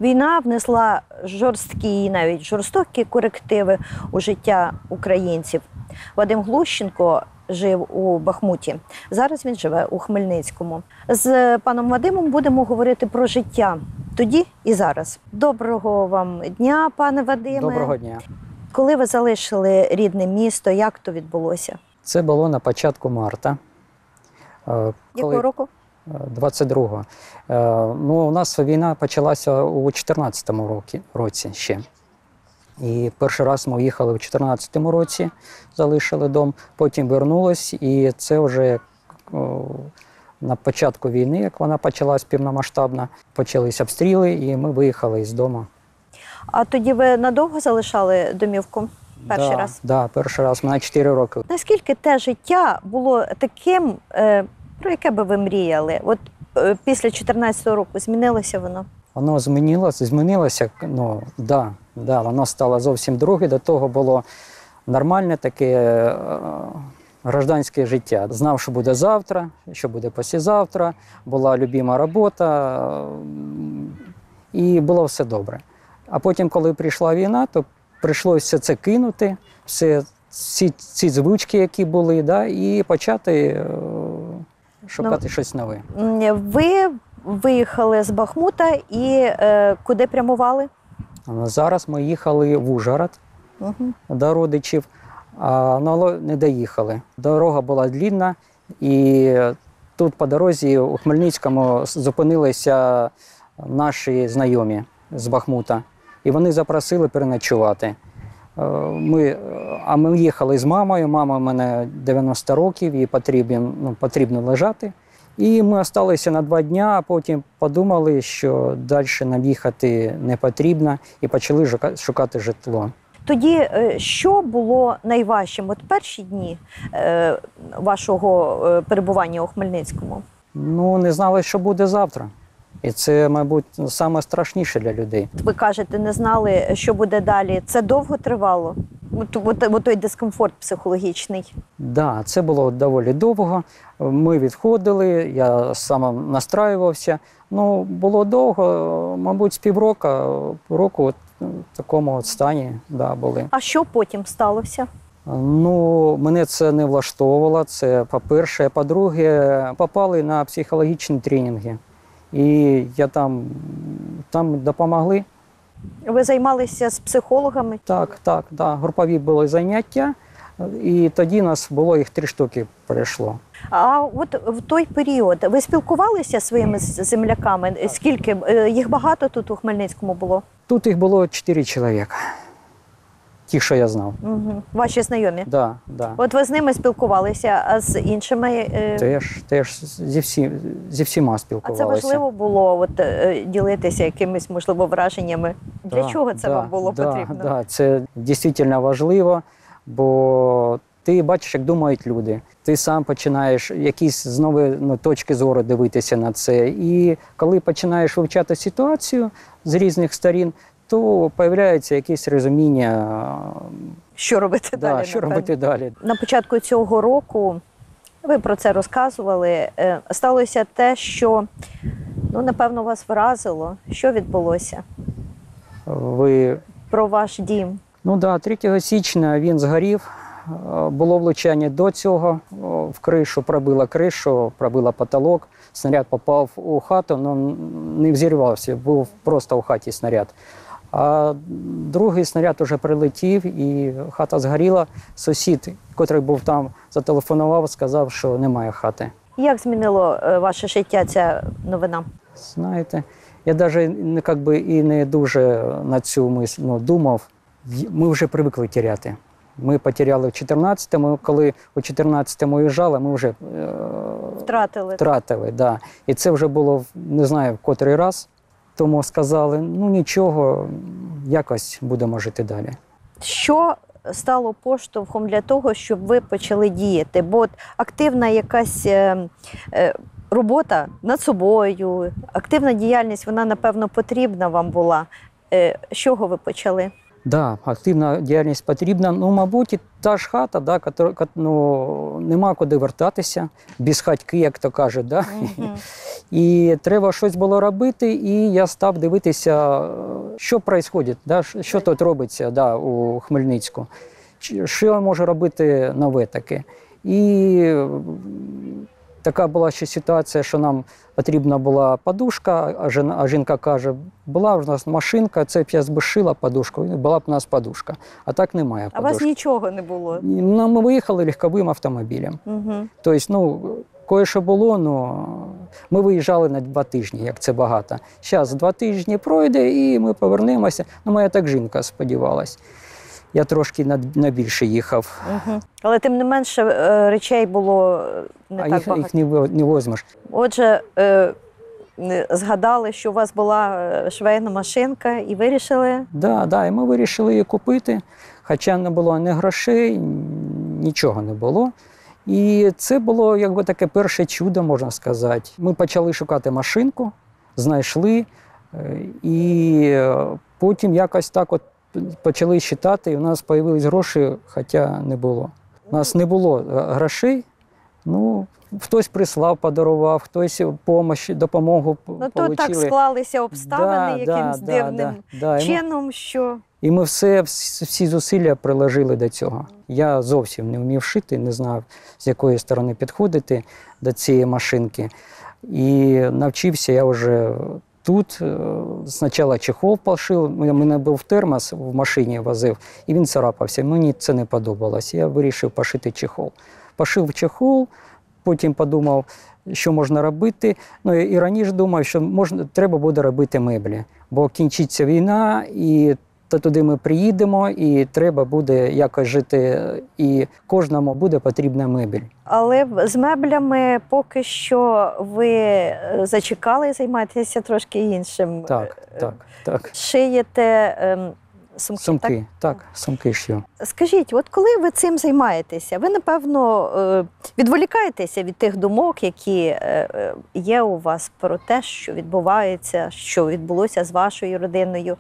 Війна внесла жорсткі і навіть жорстокі корективи у життя українців. Вадим Глущенко жив у Бахмуті. Зараз він живе у Хмельницькому. З паном Вадимом будемо говорити про життя тоді і зараз. Доброго вам дня, пане Вадиме. Доброго дня. Коли ви залишили рідне місто, як то відбулося? Це було на початку марта. Якого року? 22-го. Ну, у нас війна почалася у 14-му році ще. І перший раз ми їхали у 14-му році, залишили дом, потім вернулись, і це вже на початку війни, як вона почалась повномасштабно, почались обстріли, і ми виїхали з дому. А тоді ви надовго залишали домівку? Перший раз? Так, перший раз, на 4 роки. Наскільки те життя було таким, про яке би ви мріяли? От після 14-го року змінилося воно? Воно змінилося, ну, да, воно стало зовсім друге. До того було нормальне таке гражданське життя. Знав, що буде завтра, що буде післязавтра, була любима робота, і було все добре. А потім, коли прийшла війна, то прийшлося це кинути, всі ці звички, які були, да, і почати шукати щось нове. Ви виїхали з Бахмута і куди прямували? Зараз ми їхали в Ужгород до родичів, але не доїхали. Дорога була длинна, і тут по дорозі у Хмельницькому зупинилися наші знайомі з Бахмута. І вони запросили переночувати. Ми їхали з мамою, мама в мене 90 років, їй потрібно лежати. І ми залишилися на 2 дні, а потім подумали, що далі нам їхати не потрібно, і почали шукати житло. Тоді що було найважчим? От перші дні вашого перебування у Хмельницькому? Ну, не знали, що буде завтра. І це, мабуть, найстрашніше для людей. Ви кажете, не знали, що буде далі. Це довго тривало? От той дискомфорт психологічний? Так, це було доволі довго. Ми відходили, я сам настраювався. Ну, було довго, мабуть, з півроку в такому стані були. А що потім сталося? Ну, мене це не влаштовувало, це по-перше. По-друге, попали на психологічні тренінги. І я там допомогли. Ви займалися з психологами? Так, групові були заняття, і тоді нас було їх 3 штуки прийшло. А от в той період ви спілкувалися зі своїми земляками? Скільки? Їх багато тут у Хмельницькому було? Тут їх було 4 чоловіка. Ті, що я знав. Ваші знайомі? Так. От ви з ними спілкувалися, а з іншими? Теж зі всіма спілкувалися. А це важливо було ділитися якимись, можливо, враженнями? Для чого це вам було потрібно? Так, це дійсно важливо, бо ти бачиш, як думають люди. Ти сам починаєш якісь знову точки зору дивитися на це. І коли починаєш вивчати ситуацію з різних сторін, то з'являється якесь розуміння, що робити далі. Що робити далі. На початку цього року, ви про це розказували, сталося те, що, напевно, вас вразило. Що відбулося? Про ваш дім. 3 січня він згорів. Було влучання до цього в кришу, пробило потолок. Снаряд попав у хату, але не взірвався, був просто у хаті снаряд. А другий снаряд вже прилетів, і хата згоріла. Сусід, який був там, зателефонував, сказав, що немає хати. Як змінило ваше життя ця новина? Знаєте, я навіть і не дуже на цю мисль думав. Ми вже звикли теряти. Ми потеряли в 14-му, коли у 14-му уїжджали, ми вже втратили. Да. І це вже було, не знаю, в котрий раз. Тому сказали, нічого, якось будемо жити далі. Що стало поштовхом для того, щоб ви почали діяти? Бо активна якась робота над собою, активна діяльність, вона, напевно, потрібна вам була. З чого ви почали? Да, активна діяльність потрібна. Ну, мабуть, і та ж хата, да, ну, нема куди вертатися, без хатьки, як то кажуть. Да? І треба щось було робити, і я став дивитися, що відбувається, да? Що тут робиться, да, у Хмельницьку, що я можу робити нове таке. І така була ще ситуація, що нам потрібна була подушка, а жінка каже, була в нас машинка, це б я збишила подушку, і була б у нас подушка. А так немає подушки. А у вас нічого не було? Ну, ми виїхали легковим автомобілем. Тобто, ну, кое-що було, але ми виїжджали на 2 тижні, як це багато. Зараз 2 тижні пройде і ми повернемося. Ну, моя так жінка сподівалась. Я трошки на більше їхав. Але тим не менше речей було не так багато. Їх не візьмеш. Отже, згадали, що у вас була швейна машинка і вирішили? Да, і ми вирішили її купити, хоча не було ні грошей, нічого не було. І це було якби таке перше чудо, можна сказати. Ми почали шукати машинку, знайшли, і потім якось так от почали считати, і у нас з'явились гроші, хоча не було. У нас не було грошей, ну, хтось прислав, подарував, хтось допомогу Ну, то так склалися обставини якимсь дивним чином, що... І ми всі зусилля приложили до цього. Я зовсім не вмів шити, не знав, з якої сторони підходити до цієї машинки. І навчився я вже тут. Спочатку чехол пошив, у мене був термос в машині, возив, і він царапався. Мені це не подобалось. Я вирішив пошити чехол. Пошив чехол, потім подумав, що можна робити. Ну, і раніше думав, що треба буде робити меблі, бо кінчиться війна, і туди ми приїдемо, і треба буде якось жити, і кожному буде потрібна мебель. Але з меблями поки що ви зачекали, займаєтеся трошки іншим. Так. Шиєте сумки, так, сумки шью. Скажіть, от коли ви цим займаєтеся, ви, напевно, відволікаєтеся від тих думок, які є у вас про те, що відбувається, що відбулося з вашою родиною.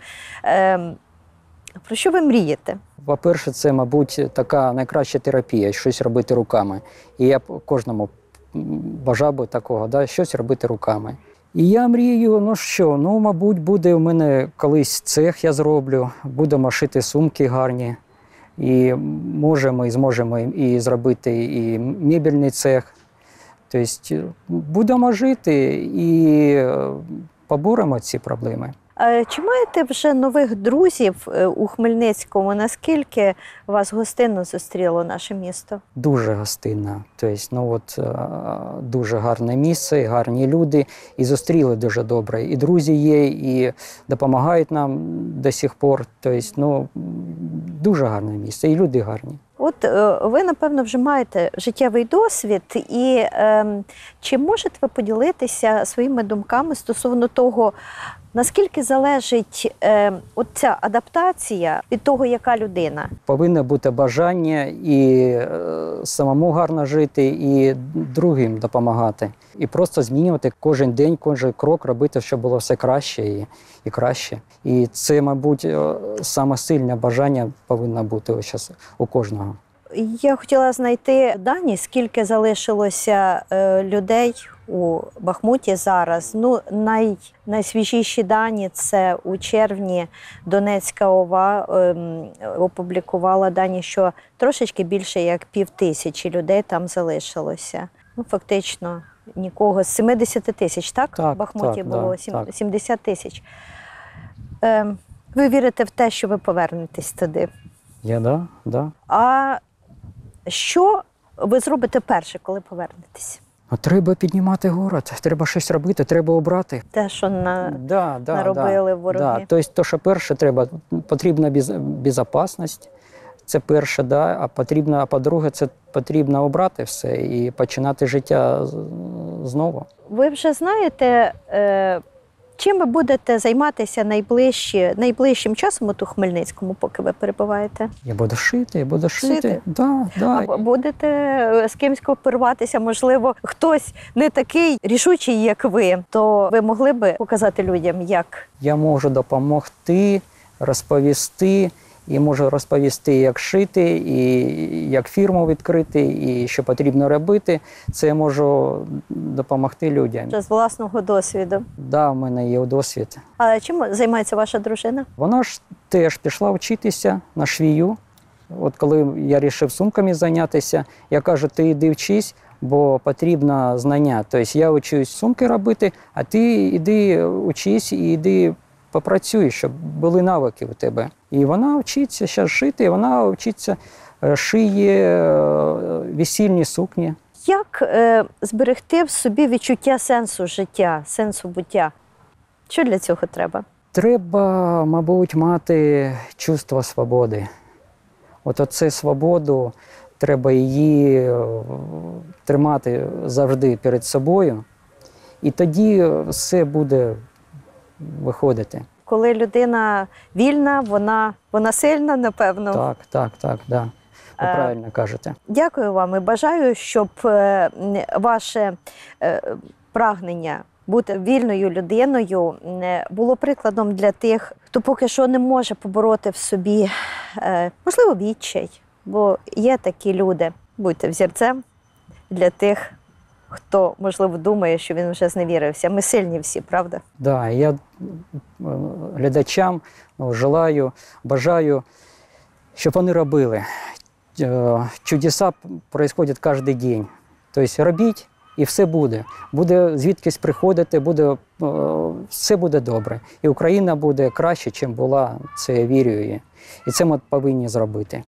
Про що ви мрієте? По-перше, це, мабуть, така найкраща терапія, щось робити руками. І я кожному бажав би такого, да, щось робити руками. І я мрію, мабуть, буде у мене колись цех я зроблю, будемо шити сумки гарні. І ми зможемо і зробити і мебельний цех. Тобто будемо жити і поборемо ці проблеми. Чи маєте вже нових друзів у Хмельницькому? Наскільки вас гостинно зустріло наше місто? Дуже гостинно. Тобто, дуже гарне місце, гарні люди. І зустріли дуже добре. І друзі є, і допомагають нам до сих пор. Тобто, дуже гарне місце, і люди гарні. От ви, напевно, вже маєте життєвий досвід, і чи можете ви поділитися своїми думками стосовно того, наскільки залежить ця адаптація від того, яка людина? Повинно бути бажання і самому гарно жити, і другим допомагати. І просто змінювати кожен день, кожен крок, робити, щоб було все краще і краще. І це, мабуть, саме сильне бажання повинно бути ось у кожного. Я хотіла знайти дані, скільки залишилося людей у Бахмуті зараз. Найсвіжіші дані – це у червні Донецька ОВА опублікувала дані, що трошечки більше як 5000 людей там залишилося. Фактично нікого. З 70 тисяч, так? В Бахмуті було 70 тисяч. Ви вірите в те, що ви повернетесь туди? Да. А що ви зробите перше, коли повернетесь? Треба піднімати город, треба щось робити, треба обрати. Те, що наробили вороги. Тобто, що перше, потрібна безпечність, це перше, а по-друге, це потрібно обрати все і починати життя знову. Ви вже знаєте, чим ви будете займатися найближчим часом у Хмельницькому, поки ви перебуваєте? Я буду шити. Да. А будете з кимось кооперуватися, можливо, хтось не такий рішучий, як ви, то ви могли би показати людям, як? Я можу допомогти, розповісти і можу розповісти, як шити, і як фірму відкрити, і що потрібно робити. Це я можу допомогти людям. З власного досвіду. Да, в мене є досвід. А чим займається ваша дружина? Вона ж теж пішла вчитися на швію. От коли я вирішив сумками зайнятися, я кажу, ти йди вчись, бо потрібно знання. Тобто я вчусь сумки робити, а ти йди учись і йди попрацюй, щоб були навики у тебе. І вона вчиться зараз шити, вона вчиться шиє весільні сукні. Як зберегти в собі відчуття сенсу життя, сенсу буття? Що для цього треба? Треба, мабуть, мати чувство свободи. От оце свободу, треба її тримати завжди перед собою, і тоді все буде виходити. Коли людина вільна, вона сильна, напевно. Так, да. Ви правильно кажете. Дякую вам і бажаю, щоб ваше прагнення бути вільною людиною було прикладом для тих, хто поки що не може побороти в собі, можливо, відчай, бо є такі люди. Будьте взірцем для тих, хто, можливо, думає, що він вже зневірився. Ми сильні всі, правда? Да, я глядачам желаю, бажаю, щоб вони робили. Чудеса происходять кожен день. Тобто робіть, і все буде. Буде звідкись приходити, все буде добре. І Україна буде краще, ніж була, це я вірю її. І це ми повинні зробити.